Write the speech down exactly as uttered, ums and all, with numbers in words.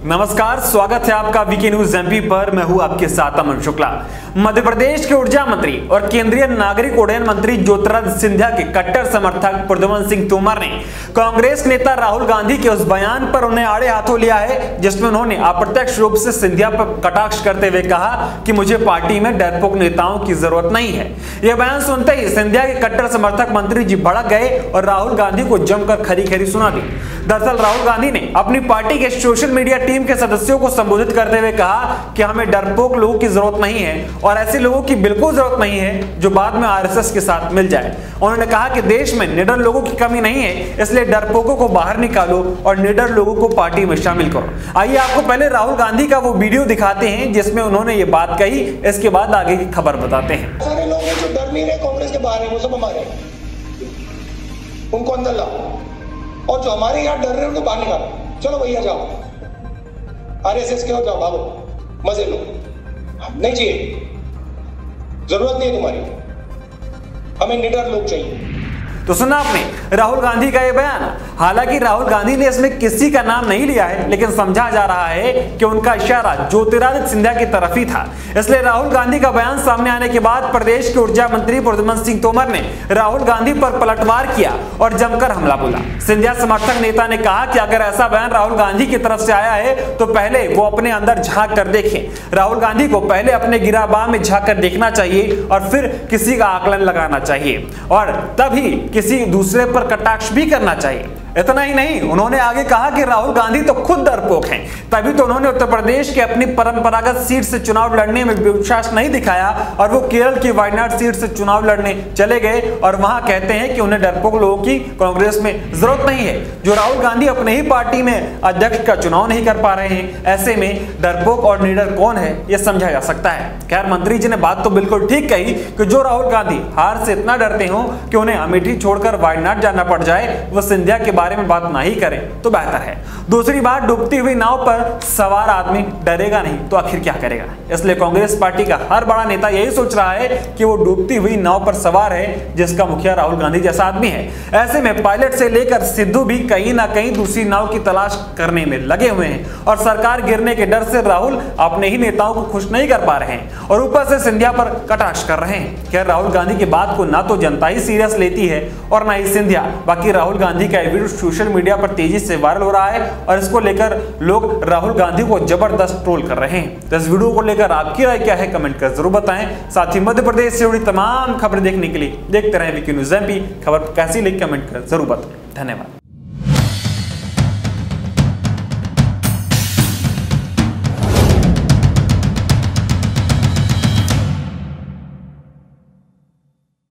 नमस्कार, स्वागत है आपका वीके न्यूज एमपी पर। मैं हूं आपके साथ अमन शुक्ला। मध्य प्रदेश के ऊर्जा मंत्री और केंद्रीय नागरिक उड्डयन मंत्री ज्योतिरादित्य सिंधिया के कट्टर समर्थक प्रद्युम्न सिंह तोमर ने कांग्रेस नेता राहुल गांधी के उस बयान पर उन्हें आड़े हाथों लिया है जिसमें उन्होंने अप्रत्यक्ष रूप से सिंधिया पर कटाक्ष करते हुए कहा कि मुझे पार्टी में डरपोक नेताओं की जरूरत नहीं है। यह बयान सुनते ही सिंधिया के कट्टर समर्थक मंत्री जी भड़क गए और राहुल गांधी को जमकर खरी खरी सुना दी। दरअसल राहुल गांधी ने अपनी पार्टी के सोशल मीडिया टीम के सदस्यों को संबोधित करते हुए कहा कि हमें डरपोक लोगों की जरूरत नहीं है और ऐसे लोगों की बिल्कुल जरूरत नहीं है जो बाद में आरएसएस के साथ मिल जाए। उन्होंने कहा कि देश में निडर लोगों की कमी नहीं है, इसलिए डरपोकों को बाहर निकालो और निडर लोगों को पार्टी में शामिल करो। आइए आपको पहले राहुल गांधी का वो वीडियो दिखाते हैं जिसमें उन्होंने ये बात कही, इसके बाद आगे की खबर बताते हैं। सारे लोग हैं जो डर नहीं रहे कांग्रेस के बाहर है, वो सब हमारे, उनको अंदर लाओ, और जो हमारे यहाँ डर रहे हैं उनको बाहर निकालो। चलो भैया जाओ, आरएसएस के हो जाओ, भागो, मजे लो, नहीं चाहिए, जरूरत नहीं है तुम्हारी, हमें निडर लोग चाहिए। तो सुना आपने राहुल गांधी का ये बयान। हालांकि राहुल गांधी ने इसमें किसी का नाम नहीं लिया है, लेकिन समझा जा रहा है कि उनका इशारा ज्योतिरादित्य सिंधिया की तरफ ही था। इसलिए राहुल गांधी का बयान सामने आने के बाद प्रदेश के ऊर्जा मंत्री प्रद्युम्न सिंह तोमर ने राहुल गांधी पर पलटवार किया और जमकर हमला बोला। सिंधिया समर्थक नेता ने कहा कि अगर ऐसा बयान राहुल गांधी की तरफ से आया है तो पहले वो अपने अंदर झांक कर देखें। राहुल गांधी को पहले अपने गिराबान में झांक कर देखना चाहिए और फिर किसी का आकलन लगाना चाहिए और तभी किसी दूसरे पर कटाक्ष भी करना चाहिए। इतना ही नहीं, उन्होंने आगे कहा कि राहुल गांधी तो खुद डरपोक हैं, तभी तो उन्होंने उत्तर प्रदेश के अपनी परंपरागत सीट से चुनाव लड़ने में विश्वास नहीं दिखाया और वो केरल की वायनाड सीट से चुनाव लड़ने चले गए और वहां कहते हैं कि उन्हें डरपोक लोगों की कांग्रेस में जरूरत नहीं है। जो राहुल गांधी अपने ही पार्टी में अध्यक्ष का चुनाव नहीं कर पा रहे हैं, ऐसे में डरपोक और निडर कौन है यह समझा जा सकता है। खैर, मंत्री जी ने बात तो बिल्कुल ठीक कही कि जो राहुल गांधी हार से इतना डरते हो कि उन्हें अमेठी छोड़कर वायनाड जाना पड़ जाए, वो सिंधिया के बारे में बात ना ही करें तो बेहतर है। दूसरी बात, डूबती हुई नाव पर सवार आदमी डरेगा नहीं तो आखिर क्या करेगा। इसलिए कांग्रेस पार्टी का हर बड़ा नेता यही सोच रहा है कि वो डूबती हुई नाव पर सवार है जिसका मुखिया राहुल गांधी जैसा आदमी है। ऐसे में पायलट से लेकर सिद्धू भी कहीं ना कहीं दूसरी नाव की तलाश करने में लगे हुए हैं और सरकार गिरने के डर से राहुल अपने ही नेताओं को खुश नहीं कर पा रहे हैं और ऊपर से सिंधिया पर कटाक्ष कर रहे हैं। खैर, राहुल गांधी की बात को ना तो जनता ही सीरियस लेती है और ना ही सिंधिया। बाकी राहुल गांधी का वीडियो सोशल मीडिया पर तेजी से वायरल हो रहा है और इसको लेकर लोग राहुल गांधी को जबरदस्त ट्रोल कर रहे हैं। तो इस वीडियो को लेकर आपकी राय क्या है, कमेंट कर जरूर बताएं। साथ ही मध्य प्रदेश से जुड़ी तमाम खबरें देखने के लिए देखते रहें वीके न्यूज एमपी। खबर कैसी लगी कमेंट कर जरूर बताएं। धन्यवाद।